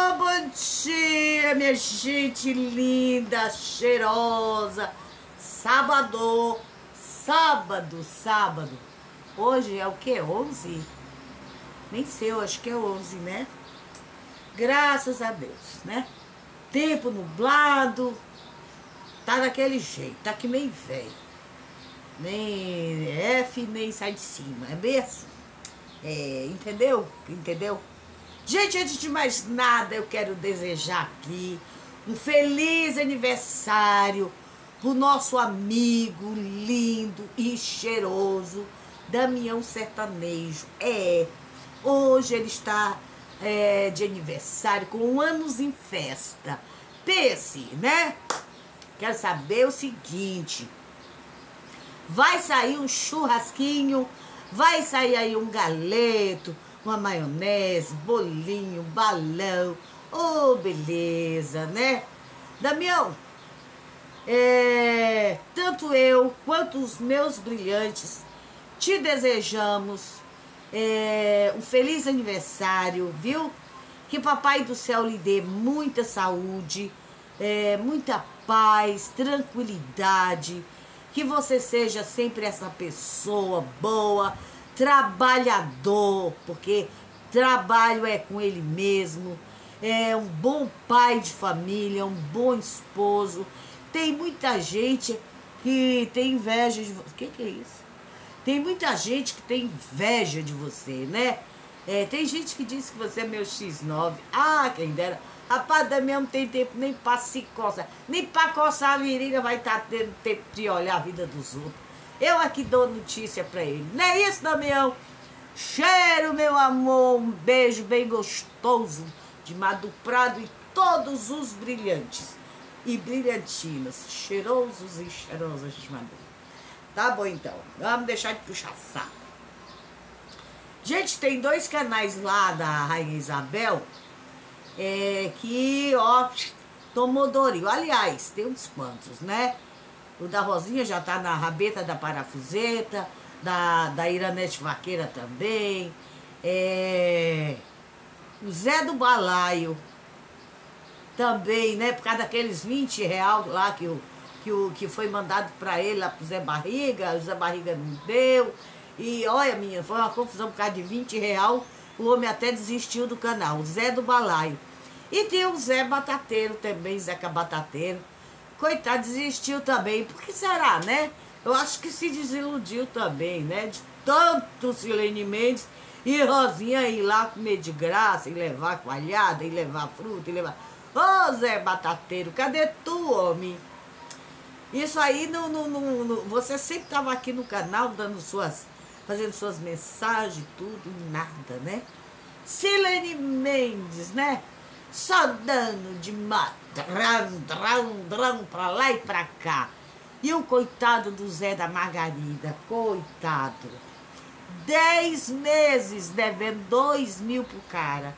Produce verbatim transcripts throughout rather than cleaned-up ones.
Oh, bom dia, minha gente linda, cheirosa. Sábado, sábado, sábado. Hoje é o que? onze? Nem sei, eu acho que é onze, né? Graças a Deus, né? Tempo nublado. Tá daquele jeito, tá que nem velho. Nem F, nem sai de cima. É bem assim. É, entendeu? Entendeu? Gente, antes de mais nada, eu quero desejar aqui um feliz aniversário pro nosso amigo lindo e cheiroso, Damião Sertanejo. É, hoje ele está é, de aniversário, com anos em festa. Pense, né? Quero saber o seguinte: vai sair um churrasquinho, vai sair aí um galeto, uma maionese, bolinho, balão. Oh, beleza, né? Damião, é, tanto eu quanto os meus brilhantes te desejamos é, um feliz aniversário, viu? Que Papai do Céu lhe dê muita saúde, é, muita paz, tranquilidade, que você seja sempre essa pessoa boa, trabalhador, porque trabalho é com ele mesmo, é um bom pai de família, um bom esposo. Tem muita gente que tem inveja de você. O que, que é isso? Tem muita gente que tem inveja de você, né? É, tem gente que diz que você é meu xis nove. Ah, quem dera. Rapaz, Damião não tem tempo nem pra se coçar. Nem pra coçar a virilha vai estar tendo tempo de olhar a vida dos outros. Eu aqui dou notícia pra ele. Não é isso, Damião? Cheiro, meu amor. Um beijo bem gostoso de Madu Prado e todos os brilhantes e brilhantinas. Cheirosos e cheirosas de Madu. Tá bom, então. Vamos deixar de puxar saco. Gente, tem dois canais lá da Rainha Isabel é, que, ó, tomou Doril. Aliás, tem uns quantos, né? O da Rosinha já tá na rabeta da parafuseta, da, da Iranete Vaqueira também. É, o Zé do Balaio também, né? Por causa daqueles vinte reais lá que, o, que, o, que foi mandado pra ele, lá pro Zé Barriga. O Zé Barriga não deu. E olha, minha, foi uma confusão por causa de vinte reais. O homem até desistiu do canal. O Zé do Balaio. E tem o Zé Batateiro também, Zeca Batateiro. Coitado, desistiu também. Por que será, né? Eu acho que se desiludiu também, né? De tanto Silene Mendes e Rosinha ir lá comer de graça, e levar coalhada, e levar fruta, e levar... Ô, oh, Zé Batateiro, cadê tu, homem? Isso aí, no, no, no, no... você sempre estava aqui no canal, dando suas... fazendo suas mensagens, tudo, e nada, né? Silene Mendes, né? Só dando de mata, dram, dram, dram, pra lá e pra cá. E o coitado do Zé da Margarida, coitado. Dez meses devendo dois mil pro cara.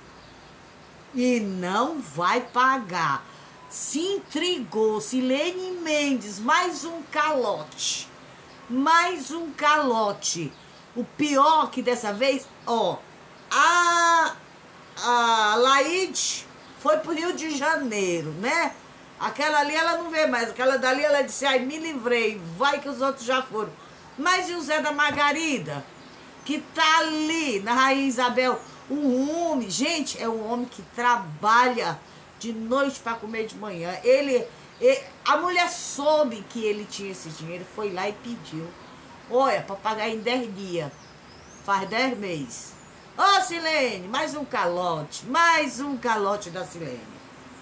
E não vai pagar. Se intrigou, Silene Mendes, mais um calote. Mais um calote. O pior que dessa vez, ó, a, a Laide foi pro Rio de Janeiro, né? Aquela ali ela não vê mais, aquela dali ela disse, ai, me livrei, vai que os outros já foram. Mas e o Zé da Margarida, que tá ali na Rainha Isabel, um homem, gente, é um homem que trabalha de noite para comer de manhã. Ele, ele, a mulher soube que ele tinha esse dinheiro, foi lá e pediu. Olha, para pagar em dez dias, faz dez meses. Ô, oh, Silene, mais um calote, mais um calote da Silene.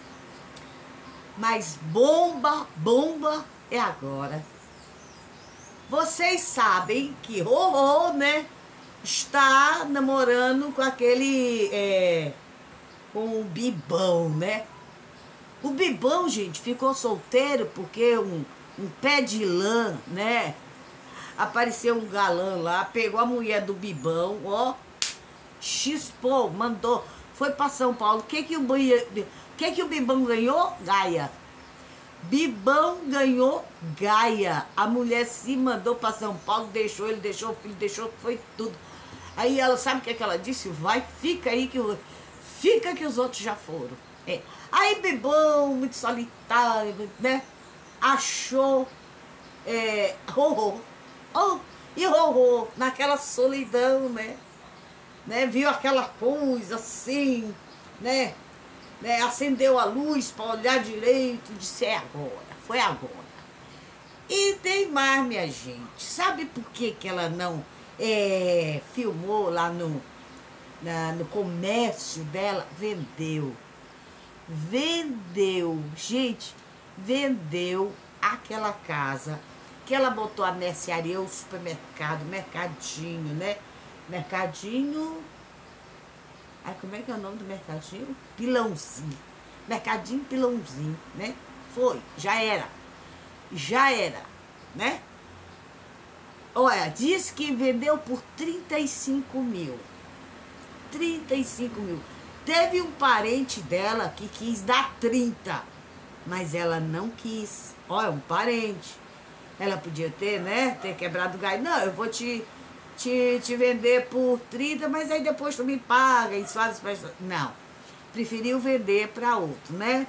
Mas bomba, bomba é agora. Vocês sabem que Rorô, né, está namorando com aquele, é, com o Bibão, né? O Bibão, gente, ficou solteiro porque um, um pé de lã, né? Apareceu um galã lá, pegou a mulher do Bibão, ó, chispou, mandou, foi para São Paulo. O que que o, que que o Bibão ganhou? Gaia. Bibão ganhou Gaia. A mulher se mandou para São Paulo, deixou ele, deixou o filho, deixou, foi tudo. Aí ela, sabe o que, é que ela disse? Vai, fica aí, que fica que os outros já foram. É. Aí Bebão, muito solitário, né? Achou é, Rorô. Oh, e Rorô, naquela solidão, né? né? Viu aquela coisa assim, né? né? Acendeu a luz para olhar direito, disse, é agora, foi agora. E tem mais, minha gente. Sabe por que, que ela não é, filmou lá no, na, no comércio dela? Vendeu. Vendeu. Gente, vendeu aquela casa que ela botou a mercearia, o supermercado, mercadinho, né? Mercadinho... Ai, como é que é o nome do mercadinho? Pilãozinho. Mercadinho Pilãozinho, né? Foi, já era. Já era, né? Olha, diz que vendeu por trinta e cinco mil. trinta e cinco mil. Teve um parente dela que quis dar trinta, mas ela não quis. Olha, um parente. Ela podia ter, né? Ter quebrado o galho. Não, eu vou te, te, te vender por trinta, mas aí depois tu me paga e faz... Não. Preferiu vender para outro, né?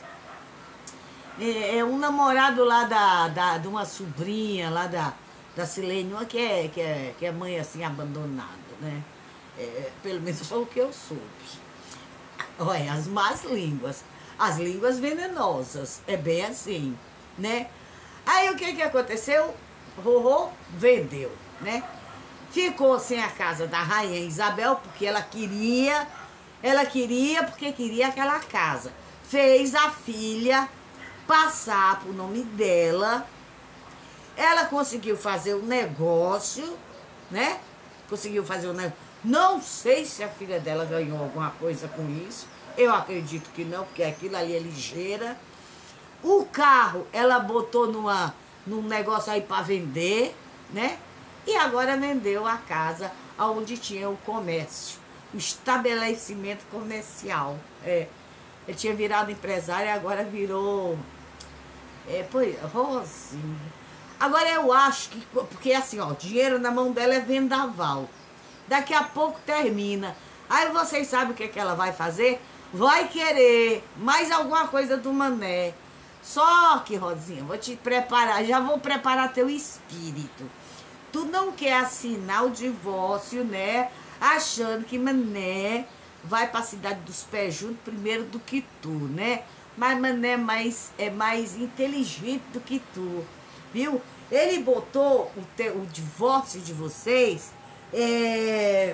É um namorado lá da, da, de uma sobrinha lá da, da Silene, uma que é, que, é, que é mãe assim abandonada, né? É, pelo menos foi o que eu soube. Olha, as más línguas, as línguas venenosas, é bem assim, né? Aí o que que aconteceu? Rorô vendeu, né? Ficou sem a casa da rainha Isabel, porque ela queria, ela queria porque queria aquela casa. Fez a filha passar pro nome dela. Ela conseguiu fazer o negócio, né? Conseguiu fazer o negócio. Não sei se a filha dela ganhou alguma coisa com isso. Eu acredito que não, porque aquilo ali é ligeira. O carro, ela botou numa, num negócio aí para vender, né? E agora vendeu a casa onde tinha o comércio, o estabelecimento comercial. É, ele tinha virado empresário e agora virou... É, pois, Rosinha. Agora eu acho que... Porque assim, ó, dinheiro na mão dela é vendaval. Daqui a pouco termina. Aí vocês sabem o que, que ela vai fazer? Vai querer mais alguma coisa do Mané. Só que, Rosinha, vou te preparar, já vou preparar teu espírito. Tu não quer assinar o divórcio, né? Achando que Mané vai pra cidade dos pés juntos primeiro do que tu, né? Mas Mané é mais, é mais inteligente do que tu, viu? Ele botou o, te, o divórcio de vocês... É,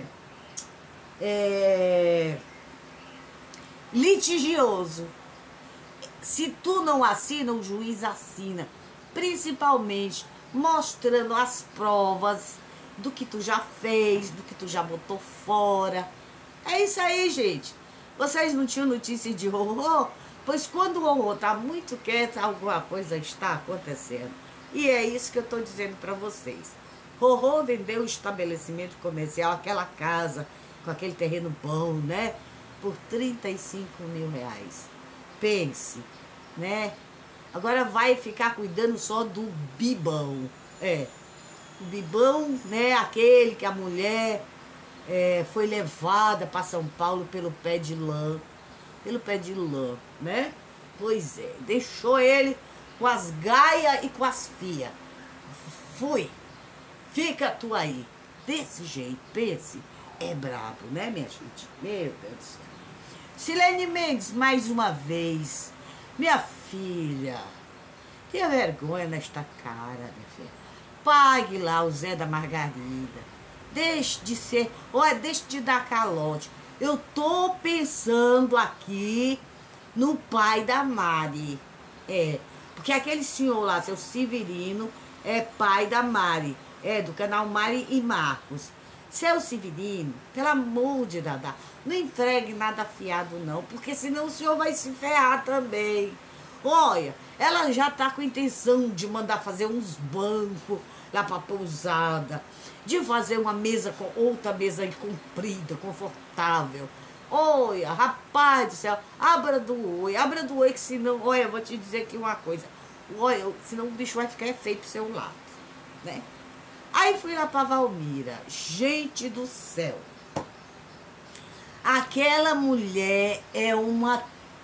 é, litigioso. Se tu não assina, o juiz assina, principalmente mostrando as provas do que tu já fez, do que tu já botou fora. É isso aí, gente. Vocês não tinham notícia de Rorô? Pois quando o Rorô tá muito quieto, alguma coisa está acontecendo. E é isso que eu tô dizendo para vocês. Rorô vendeu o estabelecimento comercial, aquela casa, com aquele terreno bom, né? Por trinta e cinco mil reais. Pense, né? Agora vai ficar cuidando só do Bibão. É, o Bibão, né? Aquele que a mulher é, foi levada para São Paulo pelo pé de lã. Pelo pé de lã, né? Pois é, deixou ele com as gaias e com as fias. Fui. Fica tu aí, desse jeito, pense, é brabo, né, minha gente? Meu Deus do céu. Silene Mendes, mais uma vez, minha filha, tenha vergonha nesta cara, minha filha. Pague lá o Zé da Margarida, deixe de ser, olha, deixe de dar calote. Eu tô pensando aqui no pai da Mari, é, porque aquele senhor lá, seu Severino, é pai da Mari. É, do canal Mari e Marcos. Seu Severino, pelo amor de Dadá, não entregue nada fiado não, porque senão o senhor vai se ferrar também. Olha, ela já tá com intenção de mandar fazer uns bancos lá pra pousada, de fazer uma mesa com outra mesa comprida, confortável. Olha, rapaz do céu, abra do oi, abra do oi, que senão, olha, eu vou te dizer aqui uma coisa, olha, senão o bicho vai ficar feio pro seu lado, né? Aí fui lá pra Valmira. Gente do céu. Aquela mulher é uma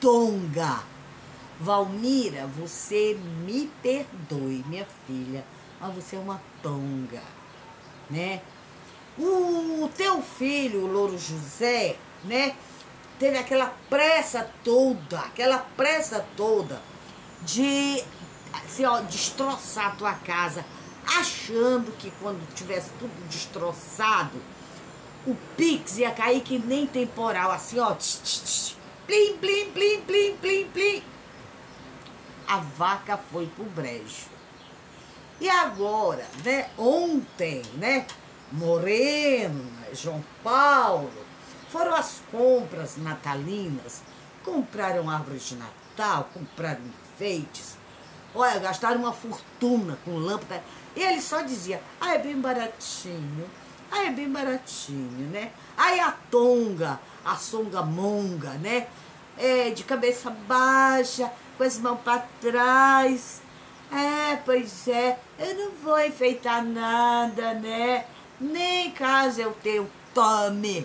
tonga. Valmira, você me perdoe, minha filha, mas você é uma tonga, né? O teu filho, o Louro José, né, teve aquela pressa toda, aquela pressa toda de, assim, ó, destroçar a tua casa, achando que quando tivesse tudo destroçado, o Pix ia cair que nem temporal, assim, ó, tch, tch, tch, plim, plim, plim, plim, plim, plim. A vaca foi pro brejo. E agora, né, ontem, né, Morena, João Paulo, foram as compras natalinas, compraram árvores de Natal, compraram enfeites, olha, gastaram uma fortuna com lâmpada, e ele só dizia, ah, é bem baratinho, ah, é bem baratinho, né? Aí a tonga, a songamonga, né, é, de cabeça baixa, com as mãos para trás, é, pois é, eu não vou enfeitar nada, né? Nem caso eu tenha, tome,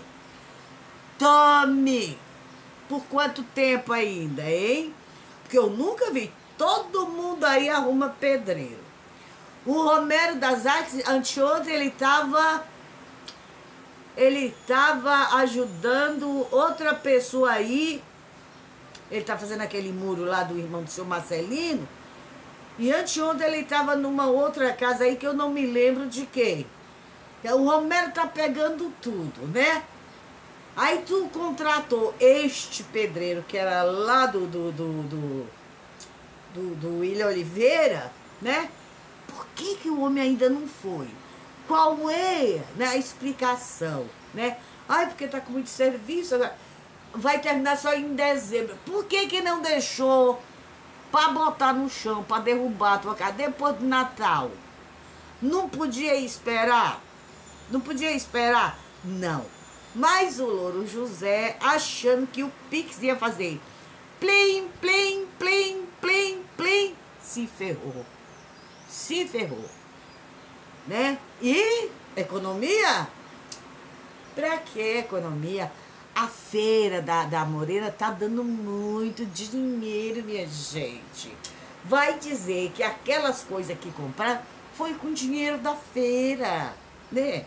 tome. Por quanto tempo ainda, hein? Porque eu nunca vi, todo mundo aí arruma pedreiro. O Romero das Artes, anteontem, ele estava ele estava ajudando outra pessoa aí, ele tá fazendo aquele muro lá do irmão do seu Marcelino, e anteontem ele estava numa outra casa aí que eu não me lembro de quem. O Romero tá pegando tudo, né? Aí tu contratou este pedreiro, que era lá do, do, do, do, do, do William Oliveira, né? Por que que o homem ainda não foi? Qual é, né, a explicação, né? Ai, porque tá com muito serviço, vai terminar só em dezembro. Por que que não deixou para botar no chão, para derrubar a tua casa depois do Natal? Não podia esperar? Não podia esperar? Não. Mas o Louro José, achando que o Pix ia fazer plim, plim, plim, plim, plim, se ferrou. Se ferrou. Né? E economia? Pra que economia? A feira da, da Morena tá dando muito dinheiro, minha gente. Vai dizer que aquelas coisas que compraram foi com dinheiro da feira, né?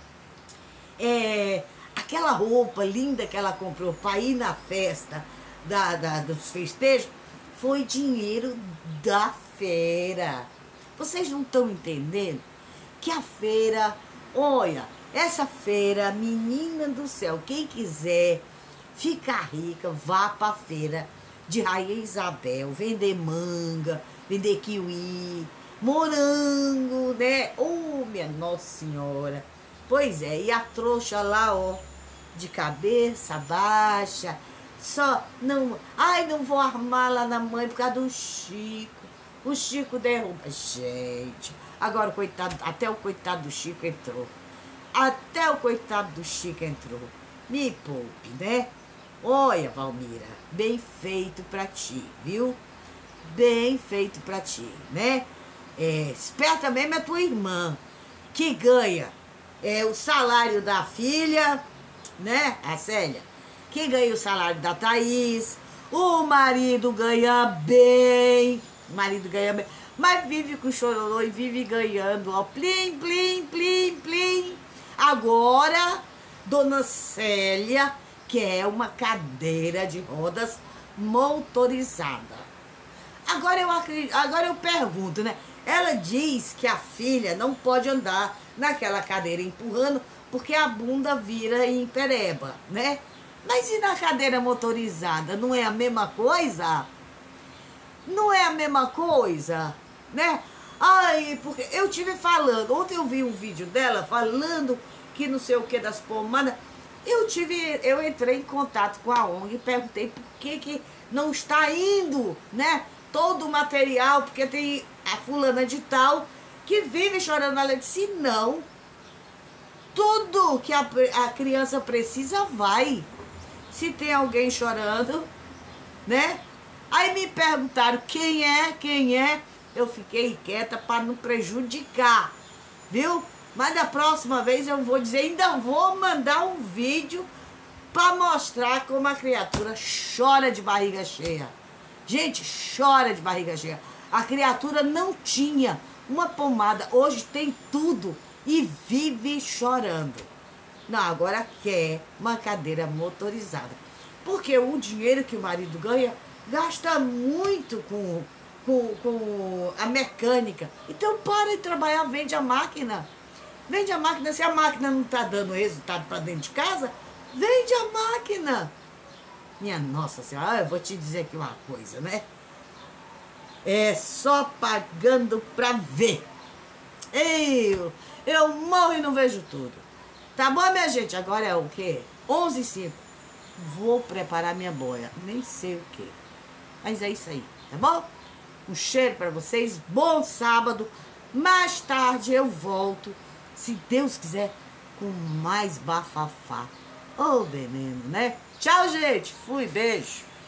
É, aquela roupa linda que ela comprou para ir na festa da, da, dos festejos foi dinheiro da feira. Vocês não estão entendendo que a feira, olha, essa feira, menina do céu, quem quiser ficar rica, vá para a feira de Rainha Isabel, vender manga, vender kiwi, morango, né? Oh, minha Nossa Senhora! Pois é, e a trouxa lá, ó, de cabeça baixa, só, não, ai, não vou armar lá na mãe por causa do Chico. O Chico derruba. Gente, agora o coitado, até o coitado do Chico entrou. Até o coitado do Chico entrou. Me poupe, né? Olha, Valmira, bem feito pra ti, viu? Bem feito pra ti, né? É, esperta mesmo é tua irmã, que ganha é, o salário da filha, né? A Célia, que ganha o salário da Thaís. O marido ganha bem. O marido ganha bem. Mas vive com chororô e vive ganhando, ó. Plim, plim, plim, plim. Agora, Dona Célia quer uma cadeira de rodas motorizada. Agora eu, acredito, agora eu pergunto, né? Ela diz que a filha não pode andar naquela cadeira empurrando porque a bunda vira em pereba, né? Mas e na cadeira motorizada? Não é a mesma coisa? Não é a mesma coisa, né? Ai, porque eu tive falando, ontem eu vi um vídeo dela falando que não sei o que das pomadas. Eu tive, eu entrei em contato com a ONG e perguntei por que que não está indo, né? Todo o material, porque tem a fulana de tal que vive chorando. Ela disse, não, tudo que a, a criança precisa vai. Se tem alguém chorando, né? Aí me perguntaram quem é, quem é. Eu fiquei quieta para não prejudicar, viu? Mas da próxima vez eu vou dizer, ainda vou mandar um vídeo para mostrar como a criatura chora de barriga cheia. Gente, chora de barriga cheia. A criatura não tinha uma pomada, hoje tem tudo e vive chorando. Não, agora quer uma cadeira motorizada. Porque o dinheiro que o marido ganha, gasta muito com, com, com a mecânica. Então para de trabalhar, vende a máquina. Vende a máquina, se a máquina não está dando resultado para dentro de casa, vende a máquina. Minha Nossa Senhora, eu vou te dizer aqui uma coisa, né? É só pagando pra ver. Eu, eu morro e não vejo tudo. Tá bom, minha gente? Agora é o quê? onze e cinco. Vou preparar minha boia. Nem sei o quê. Mas é isso aí, tá bom? Um cheiro pra vocês. Bom sábado. Mais tarde eu volto, se Deus quiser, com mais bafafá. Ô, veneno, né? Tchau, gente. Fui, beijo.